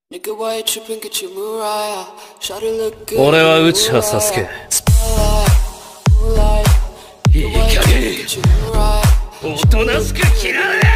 俺は内葉サスケ。いい加減おとなしく切られ！